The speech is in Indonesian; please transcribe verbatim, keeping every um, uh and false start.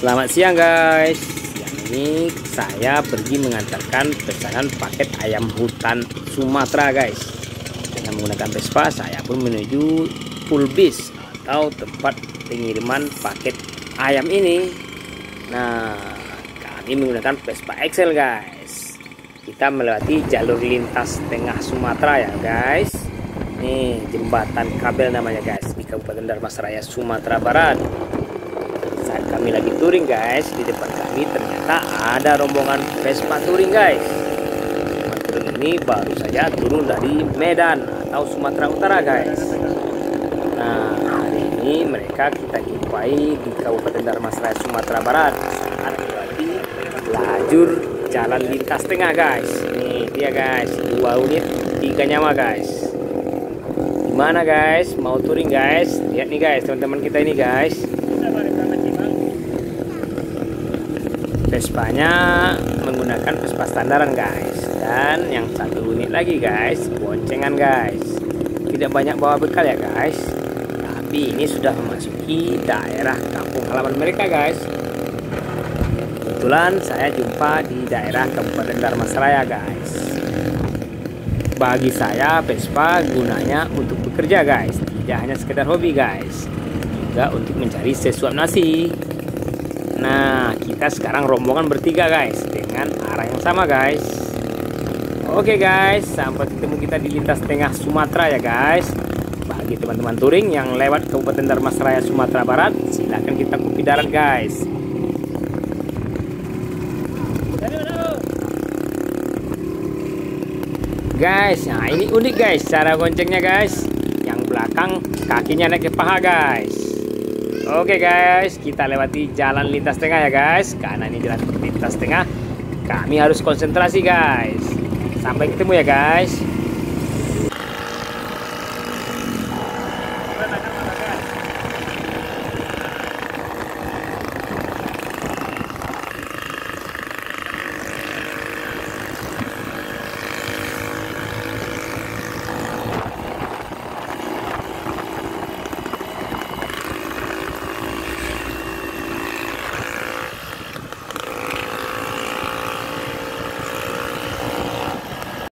Selamat siang guys. Siang ini saya pergi mengantarkan pesanan paket ayam hutan Sumatera guys. Dengan menggunakan Vespa saya pun menuju full base atau tempat pengiriman paket ayam ini. Nah, kami menggunakan Vespa X L guys. Kita melewati jalur lintas tengah Sumatera ya guys. Nih jembatan kabel namanya guys, di Kabupaten Dharmasraya, Sumatera Barat. Saat kami lagi touring guys, di depan kami ternyata ada rombongan Vespa touring guys. Rombongan touring ini baru saja turun dari Medan atau Sumatera Utara guys. Nah, hari ini mereka kita jumpai di Kabupaten Dharmasraya, Sumatera Barat saat melewati lajur jalan lintas tengah guys. Nih dia guys, dua unit tiga nyawa guys. Gimana guys, mau touring guys? Lihat nih guys, teman-teman kita ini guys. Vespanya menggunakan Vespa standaran guys, dan yang satu unit lagi guys boncengan guys. Tidak banyak bawa bekal ya guys, tapi ini sudah memasuki daerah kampung halaman mereka guys. Kebetulan saya jumpa di daerah Kabupaten Dharmasraya guys. Bagi saya Vespa gunanya untuk bekerja guys, tidak hanya sekedar hobi guys, juga untuk mencari sesuap nasi. Nah, kita sekarang rombongan bertiga guys, dengan arah yang sama guys. Oke guys, sampai ketemu kita di lintas tengah Sumatera ya guys. Bagi teman-teman touring yang lewat Kabupaten Dharmasraya, Sumatera Barat, silahkan kita kopi darat guys. Guys, nah ini unik guys cara goncengnya guys. Yang belakang kakinya naik ke paha guys. Oke guys, kita lewati jalan lintas tengah ya guys. Karena ini jalan lintas tengah, kami harus konsentrasi guys. Sampai ketemu ya guys.